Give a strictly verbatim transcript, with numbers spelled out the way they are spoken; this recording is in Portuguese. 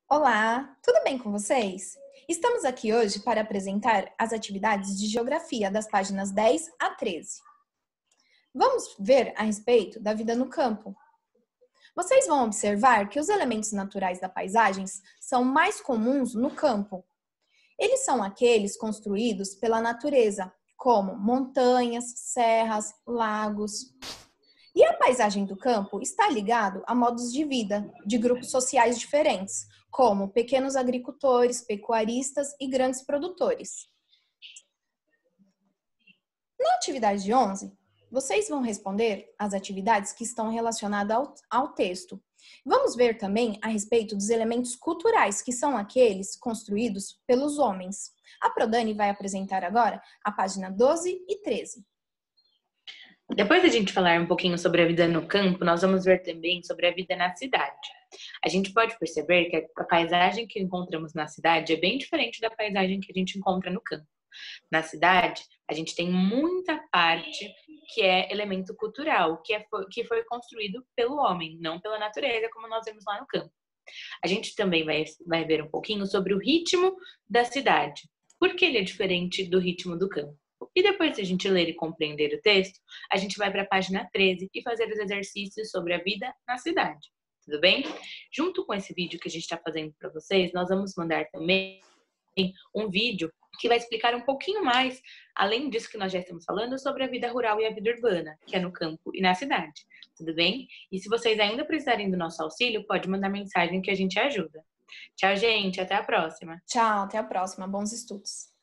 Olá, tudo bem com vocês? Estamos aqui hoje para apresentar as atividades de geografia das páginas dez a treze. Vamos ver a respeito da vida no campo. Vocês vão observar que os elementos naturais da paisagem são mais comuns no campo. Eles são aqueles construídos pela natureza, como montanhas, serras, lagos. E a paisagem do campo está ligado a modos de vida de grupos sociais diferentes, como pequenos agricultores, pecuaristas e grandes produtores. Na atividade onze, vocês vão responder as atividades que estão relacionadas ao, ao texto. Vamos ver também a respeito dos elementos culturais, que são aqueles construídos pelos homens. A Prodani vai apresentar agora a página doze e treze. Depois da gente falar um pouquinho sobre a vida no campo, nós vamos ver também sobre a vida na cidade. A gente pode perceber que a paisagem que encontramos na cidade é bem diferente da paisagem que a gente encontra no campo. Na cidade, a gente tem muita parte que é elemento cultural, que, é, que foi construído pelo homem, não pela natureza, como nós vemos lá no campo. A gente também vai, vai ver um pouquinho sobre o ritmo da cidade. Por que ele é diferente do ritmo do campo? E depois de a gente ler e compreender o texto, a gente vai para a página treze e fazer os exercícios sobre a vida na cidade. Tudo bem? Junto com esse vídeo que a gente está fazendo para vocês, nós vamos mandar também um vídeo que vai explicar um pouquinho mais, além disso que nós já estamos falando, sobre a vida rural e a vida urbana, que é no campo e na cidade. Tudo bem? E se vocês ainda precisarem do nosso auxílio, pode mandar mensagem que a gente ajuda. Tchau, gente. Até a próxima. Tchau, até a próxima. Bons estudos.